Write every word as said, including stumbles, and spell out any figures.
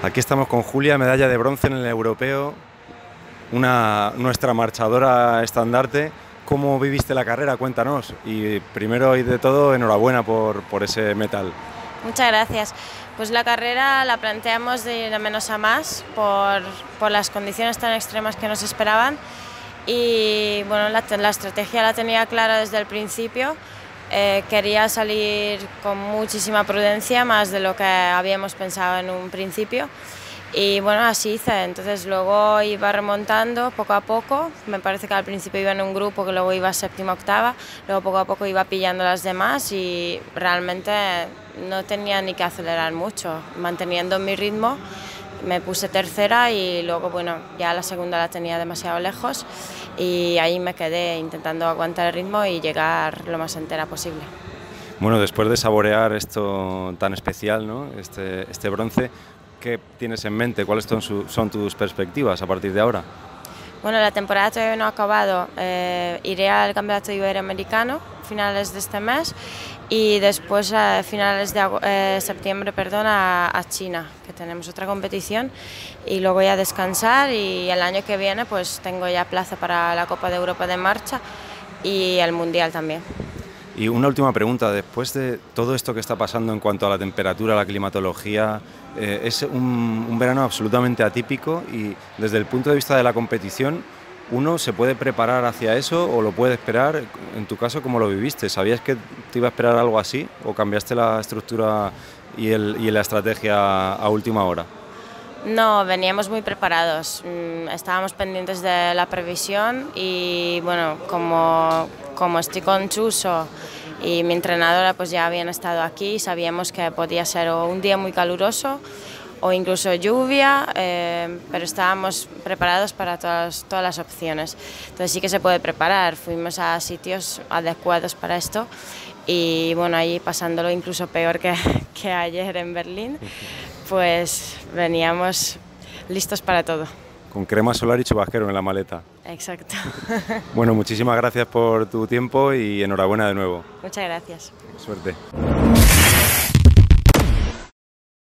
Aquí estamos con Julia, medalla de bronce en el europeo, una, nuestra marchadora estandarte. ¿Cómo viviste la carrera? Cuéntanos. Y primero y de todo, enhorabuena por, por ese metal. Muchas gracias. Pues la carrera la planteamos de, de menos a más por, por las condiciones tan extremas que nos esperaban y bueno, la, la estrategia la tenía clara desde el principio. Eh, quería salir con muchísima prudencia, más de lo que habíamos pensado en un principio. Y bueno, así hice, entonces luego iba remontando poco a poco, me parece que al principio iba en un grupo que luego iba séptima, octava, luego poco a poco iba pillando las demás y realmente no tenía ni que acelerar mucho, manteniendo mi ritmo, me puse tercera y luego bueno, ya la segunda la tenía demasiado lejos y ahí me quedé intentando aguantar el ritmo y llegar lo más entera posible. Bueno, después de saborear esto tan especial, ¿no? este, este bronce, ¿qué tienes en mente? ¿Cuáles son, su, son tus perspectivas a partir de ahora? Bueno, la temporada todavía no ha acabado. Eh, iré al Campeonato Iberoamericano a finales de este mes y después a finales de eh, septiembre perdón, a, a China, que tenemos otra competición, y luego ya descansar y el año que viene pues tengo ya plaza para la Copa de Europa de marcha y el Mundial también. Y una última pregunta, después de todo esto que está pasando en cuanto a la temperatura, la climatología, eh, es un, un verano absolutamente atípico y desde el punto de vista de la competición, ¿uno se puede preparar hacia eso o lo puede esperar? En tu caso, ¿cómo lo viviste? ¿Sabías que te iba a esperar algo así o cambiaste la estructura y, el, y la estrategia a última hora? No, veníamos muy preparados, estábamos pendientes de la previsión y bueno, como, como estoy con Chuso y mi entrenadora pues ya habían estado aquí, sabíamos que podía ser o un día muy caluroso o incluso lluvia, eh, pero estábamos preparados para todas, todas las opciones. Entonces sí que se puede preparar, fuimos a sitios adecuados para esto y bueno, ahí pasándolo incluso peor que, que ayer en Berlín, pues veníamos listos para todo. Con crema solar y chubasquero en la maleta. Exacto. Bueno, muchísimas gracias por tu tiempo y enhorabuena de nuevo. Muchas gracias. Suerte.